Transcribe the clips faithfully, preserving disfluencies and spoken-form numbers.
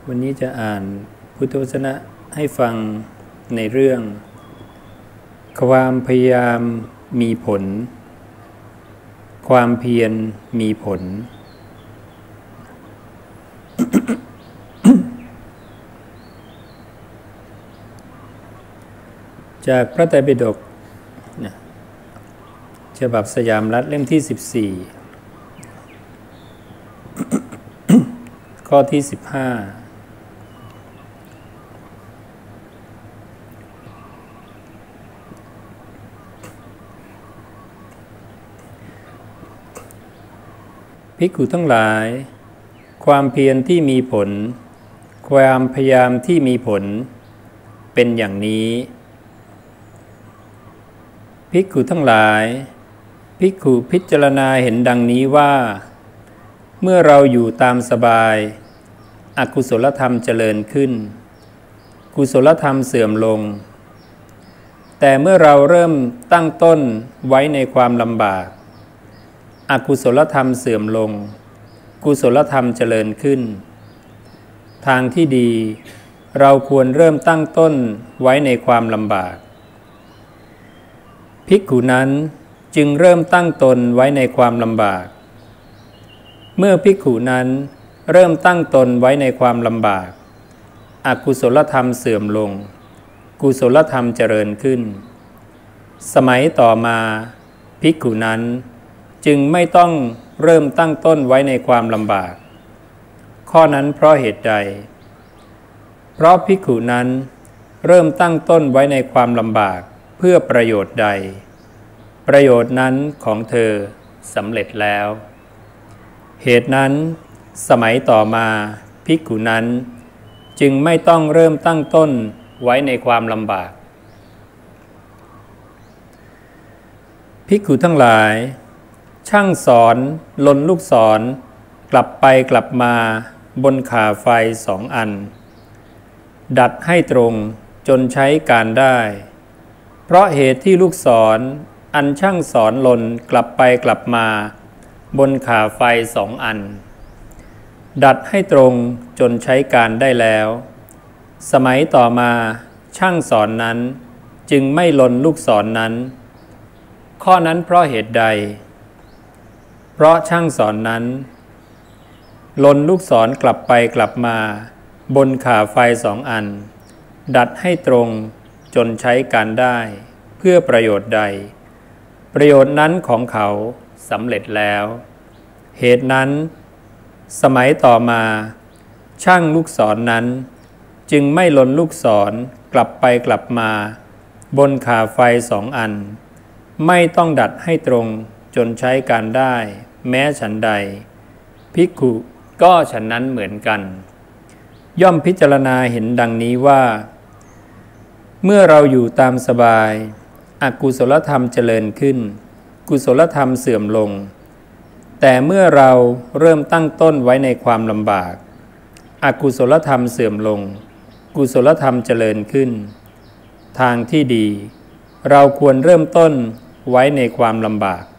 วันนี้จะอ่านพุทธวจนะให้ฟังในเรื่องความพยายามมีผลความเพียรมีผล จากพระไตรปิฎกฉบับสยามรัฐเล่มที่สิบสี่ ข้อที่สิบห้าภิกขุทั้งหลายความเพียรที่มีผลความพยายามที่มีผลเป็นอย่างนี้ภิกขุทั้งหลายภิกขุพิจารณาเห็นดังนี้ว่าเมื่อเราอยู่ตามสบายอกุศลธรรมเจริญขึ้นกุศลธรรมเสื่อมลงแต่เมื่อเราเริ่มตั้งต้นไว้ในความลำบากอกุศลธรรมเสื่อมลงกุศลธรรมเจริญขึ้นทางที่ดีเราควรเริ่มตั้งต้นไว้ในความลำบากภิกขุนั้นจึงเริ่มตั้งตนไว้ในความลำบากเมื่อภิกขุนั้นเริ่มตั้งตนไว้ในความลำบากอกุศลธรรมเสื่อมลงกุศลธรรมเจริญขึ้นสมัยต่อมาภิกขุนั้นจึงไม่ต้องเริ่มตั้งต้นไว้ในความลำบากข้อนั้นเพราะเหตุใดเพราะภิกขุนั้นเริ่มตั้งต้นไว้ในความลำบากเพื่อประโยชน์ใดประโยชน์นั้นของเธอสำเร็จแล้วเหตุนั้นสมัยต่อมาภิกขุนั้นจึงไม่ต้องเริ่มตั้งต้นไว้ในความลำบากภิกขุทั้งหลายช่างสอนลนลูกศรกลับไปกลับมาบนข่าไฟสองอันดัดให้ตรงจนใช้การได้เพราะเหตุที่ลูกศรอันช่างสอนลนกลับไปกลับมาบนข่าไฟสองอันดัดให้ตรงจนใช้การได้แล้วสมัยต่อมาช่างสอนนั้นจึงไม่ลนลูกศรนั้นข้อนั้นเพราะเหตุใดเพราะช่างสอนนั้นลนลูกศรกลับไปกลับมาบนข่าไฟสองอันดัดให้ตรงจนใช้การได้เพื่อประโยชน์ใดประโยชน์นั้นของเขาสำเร็จแล้วเหตุนั้นสมัยต่อมาช่างลูกศรนั้นจึงไม่ลนลูกศรกลับไปกลับมาบนข่าไฟสองอันไม่ต้องดัดให้ตรงจนใช้การได้แม้ฉันใดภิกขุก็ฉันนั้นเหมือนกันย่อมพิจารณาเห็นดังนี้ว่าเมื่อเราอยู่ตามสบายอกุศลธรรมเจริญขึ้นกุศลธรรมเสื่อมลงแต่เมื่อเราเริ่มตั้งต้นไว้ในความลำบากอกุศลธรรมเสื่อมลงกุศลธรรมเจริญขึ้นทางที่ดีเราควรเริ่มต้นไว้ในความลำบาก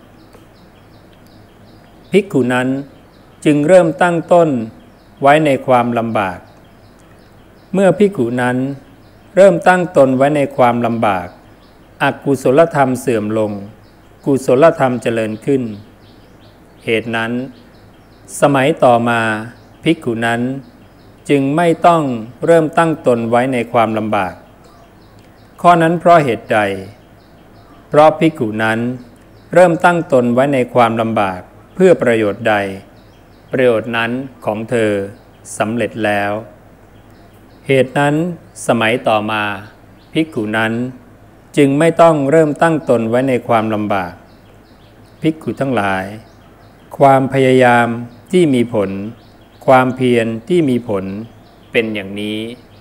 ภิกขุนั้นจึงเริ่มตั้งต้นไว้ในความลำบากเมื่อภิกขุนั้นเริ่มตั้งตนไว้ในความลำบากอกุศลธรรมเสื่อมลงกุศลธรรมเจริญขึ้นเหตุนั้นสมัยต่อมาภิกขุนั้นจึงไม่ต้องเริ่มตั้งตนไว้ในความลำบากข้อนั้นเพราะเหตุใดเพราะภิกขุนั้นเริ่มตั้งตนไว้ในความลำบากเพื่อประโยชน์ใดประโยชน์นั้นของเธอสำเร็จแล้วเหตุนั้นสมัยต่อมาภิกขุนั้นจึงไม่ต้องเริ่มตั้งตนไว้ในความลำบากภิกขุทั้งหลายความพยายามที่มีผลความเพียรที่มีผลเป็นอย่างนี้